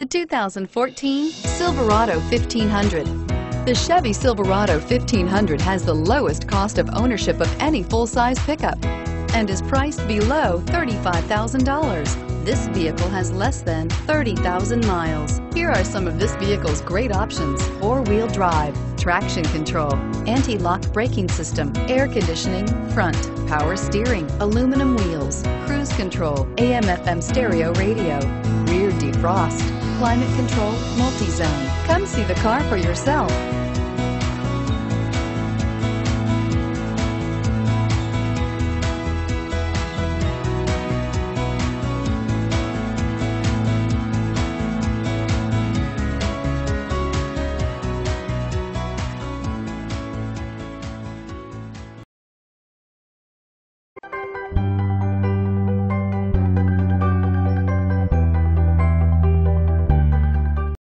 2014 Silverado 1500. The Chevy Silverado 1500 has the lowest cost of ownership of any full-size pickup and is priced below $35,000. This vehicle has less than 30,000 miles. Here are some of this vehicle's great options: four-wheel drive, traction control, anti-lock braking system, air conditioning, front, power steering, aluminum wheels, cruise control, AM/FM stereo radio, rear defrost, climate control, multi-zone. Come see the car for yourself.